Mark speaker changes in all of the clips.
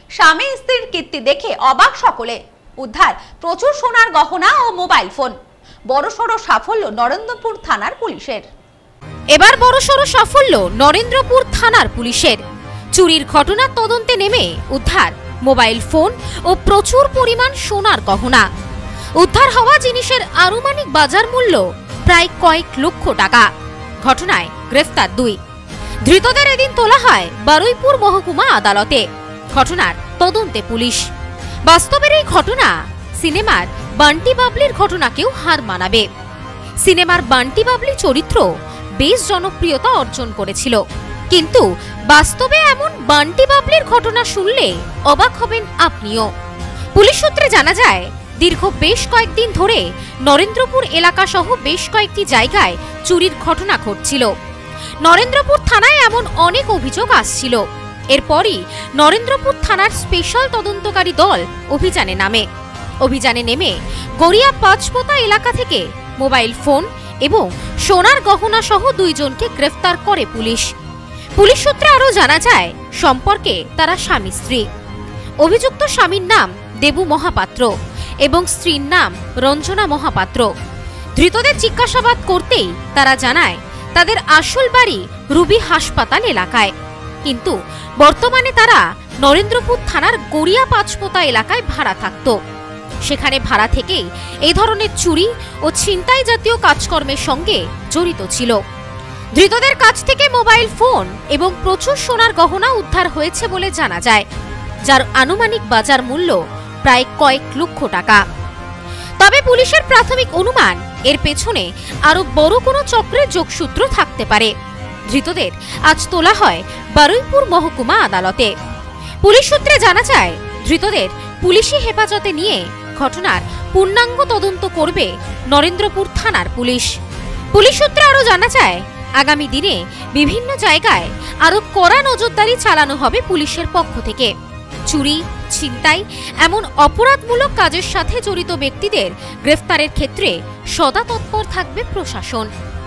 Speaker 1: স্বামী স্ত্রীর কীর্তি দেখে অবাক সকলে। উদ্ধার প্রচুর সোনার গহনা ও মোবাইল ফোন। বড়সড় সাফল্য নরেন্দ্রপুর থানার পুলিশের।
Speaker 2: এবার বড়সড় সাফল্য নরেন্দ্রপুর থানার পুলিশের। চুরির ঘটনার তদন্তে নেমে উদ্ধার মোবাইল ফোন ও প্রচুর পরিমাণ সোনার গহনা। উদ্ধার হওয়া জিনিসের আনুমানিক বাজার মূল্য প্রায় কয়েক লক্ষ টাকা। ঘটনায় গ্রেফতার 2। ধৃতদের এদিন তোলা হয় বারুইপুর মহকুমা আদালতে। ঘটনার তদন্তে পুলিশ। বাস্তবের এই ঘটনা সিনেমার বান্টি বাবলির ঘটনাকেও হার মানাবে। সিনেমার বান্টি বাবলি চরিত্র বেশ জনপ্রিয়তা অর্জন করেছিল, কিন্তু বাস্তবে এমন বান্টি বাবলির ঘটনা শুনলে অবাক হবেন আপনিও। পুলিশ সূত্রে জানা যায়, দীর্ঘ বেশ কয়েকদিন ধরে নরেন্দ্রপুর এলাকা সহ বেশ কয়েকটি জায়গায় চুরির ঘটনা ঘটছিল। নরেন্দ্রপুর থানায় এমন অনেক অভিযোগ আসছিল। এরপরই নরেন্দ্রপুর থানার স্পেশাল তদন্তকারী দল অভিযানে নেমে গড়িয়া পাঁচপোতা এলাকা থেকে মোবাইল ফোন এবং সোনার গহনা সহ 2 জনকে গ্রেফতার করে পুলিশ। পুলিশ সূত্রে আরও জানা যায়, সম্পর্কে তারা স্বামী স্ত্রী। অভিযুক্ত স্বামীর নাম দেবু মহাপাত্র এবং স্ত্রীর নাম রঞ্জনা মহাপাত্র। ধৃতদের জিজ্ঞাসাবাদ করতেই তারা জানায়, তাদের আসল বাড়ি রুবি হাসপাতাল এলাকায়, কিন্তু বর্তমানে তারা নরেন্দ্রপুর থানার গড়িয়া পাঁচপোতা এলাকায় ভাড়া থাকত। সেখানে ভাড়া থেকেই এই ধরনের চুরি ও ছিনতাই জাতীয় কাজকর্মের সঙ্গে জড়িত ছিল। ধৃতদের কাছ থেকে মোবাইল ফোন এবং প্রচুর সোনার গহনা উদ্ধার হয়েছে বলে জানা যায়, যার আনুমানিক বাজার মূল্য প্রায় কয়েক লক্ষ টাকা। তবে পুলিশের প্রাথমিক অনুমান, এর পেছনে আরো বড় কোনো চক্রের যোগসূত্র থাকতে পারে। ধৃতদের আজ তোলা হয় বারুইপুর মহকুমা আদালতে। পুলিশ সূত্রে জানা যায়, ধৃতদের পুলিশি হেফাজতে নিয়ে ঘটনার পূর্ণাঙ্গ তদন্ত করবে নরেন্দ্রপুর থানার পুলিশ। পুলিশ সূত্রে আরও জানা যায়, আগামী দিনে বিভিন্ন জায়গায় আরো কড়া নজরদারি চালানো হবে পুলিশের পক্ষ থেকে। চুরি, ছিনতাই এমন অপরাধমূলক কাজের সাথে জড়িত ব্যক্তিদের গ্রেফতারের ক্ষেত্রে সদা তৎপর থাকবে প্রশাসন।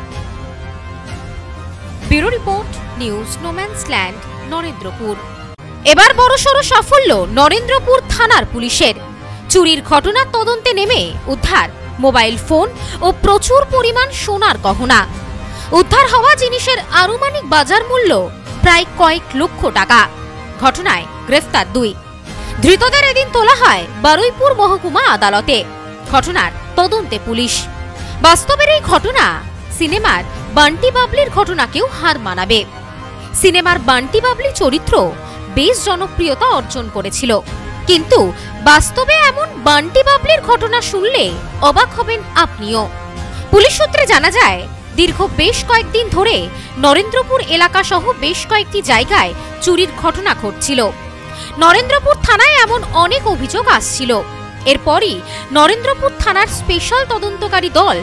Speaker 2: Bureau report, news no man's land, Narendrapur. এবার বড়সড় সাফল্য নরেন্দ্রপুর থানার পুলিশের। চুরির ঘটনার তদন্তে নেমে উদ্ধার মোবাইল ফোন ও প্রচুর পরিমাণ সোনার গহনা। উদ্ধার হওয়া জিনিসের আনুমানিক বাজার মূল্য প্রায় কয়েক লক্ষ টাকা। ঘটনায় গ্রেফতার 2। ধৃতদের এদিন তোলা হয় বারুইপুর মহকুমা আদালতে। ঘটনার তদন্তে পুলিশ। বাস্তবের এই ঘটনা সিনেমার বান্টি বাবলির ঘটনাকেও হার মানাবে। সিনেমার বান্টি বাবলি চরিত্র বেশ জনপ্রিয়তা অর্জন করেছিল, কিন্তু বাস্তবে এমন বান্টি বাবলির ঘটনা শুনলে অবাক হবেন আপনিও। পুলিশ সূত্রে জানা যায়, দীর্ঘ বেশ কয়েকদিন ধরে নরেন্দ্রপুর এলাকা সহ বেশ কয়েকটি জায়গায় চুরির ঘটনা ঘটছিল। নরেন্দ্রপুর থানায় এমন অনেক অভিযোগ আসছিল। এরপরই নরেন্দ্রপুর থানার স্পেশাল তদন্তকারী দল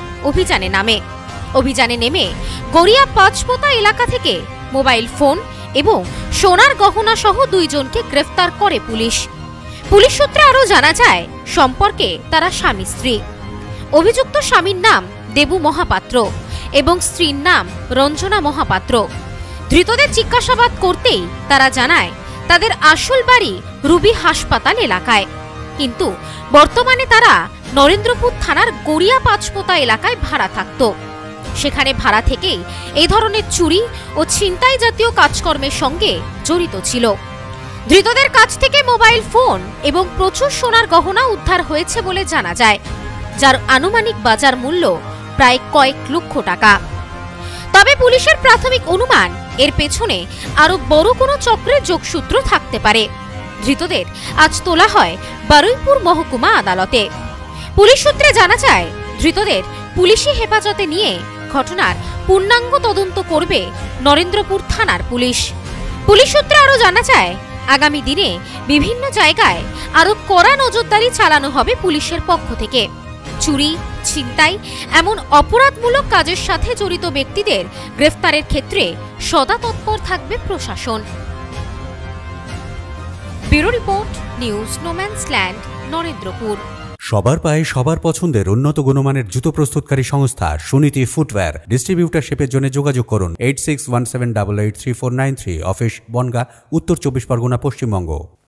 Speaker 2: অভিযানে নেমে গড়িয়া পাঁচপোতা এলাকা থেকে মোবাইল ফোন এবং সোনার গহনা সহ 2 জনকে গ্রেফতার করে পুলিশ। পুলিশ সূত্রে আরও জানা যায়, সম্পর্কে তারা স্বামী স্ত্রী। অভিযুক্ত স্বামীর নাম দেবু মহাপাত্র এবং স্ত্রীর নাম রঞ্জনা মহাপাত্র। ধৃতদের জিজ্ঞাসাবাদ করতেই তারা জানায়, তাদের আসল বাড়ি রুবি হাসপাতাল এলাকায়, কিন্তু বর্তমানে তারা নরেন্দ্রপুর থানার গড়িয়া পাঁচপোতা এলাকায় ভাড়া থাকত। সেখানে ভাড়া থেকেই এই ধরনের চুরি ও ছিনতাই জাতীয় কাজকর্মের সঙ্গে জড়িত ছিল। ধৃতদের কাছ থেকে মোবাইল ফোন এবং প্রচুর সোনার গহনা উদ্ধার হয়েছে বলে জানা যায়, যার আনুমানিক বাজার মূল্য প্রায় কয়েক লক্ষ টাকা। তবে পুলিশের প্রাথমিক অনুমান, এর পেছনে আরো বড় কোনো চক্রের যোগসূত্র থাকতে পারে। ধৃতদের আজ তোলা হয় বারুইপুর মহকুমা আদালতে। পুলিশ সূত্রে জানা যায়, ধৃতদের পুলিশি হেফাজতে নিয়ে ঘটনার পূর্ণাঙ্গ তদন্ত করবে নরেন্দ্রপুর থানার পুলিশ। পুলিশ সূত্রে আরও জানা যায়, আগামী দিনে বিভিন্ন জায়গায় আরো কড়া নজরদারি চালানো হবে পুলিশের পক্ষ থেকে। চুরি, ছিনতাই এমন অপরাধমূলক কাজের সাথে জড়িত ব্যক্তিদের গ্রেফতারের ক্ষেত্রে সদা তৎপর থাকবে প্রশাসন। Bureau report, news no man's land, Narendrapur.
Speaker 3: সবার পায়ে সবার পছন্দের উন্নত গুণমানের জুতো প্রস্তুতকারী সংস্থা সুনীতি ফুটওয়্যার। ডিস্ট্রিবিউটারশিপের জন্য যোগাযোগ করুন 8617883493। অফিস বনগাঁ, উত্তর 24 পরগনা, পশ্চিমবঙ্গ।